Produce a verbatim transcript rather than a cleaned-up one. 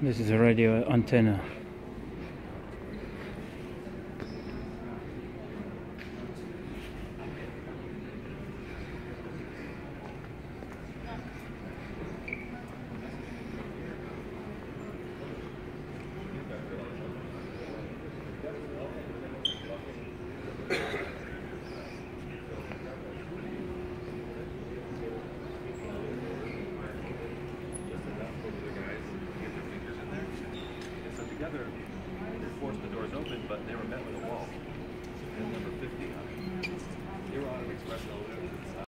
This is a radio antenna. Together, they forced the doors open, but they were met with a wall. And number fifty, Iran Express elevator.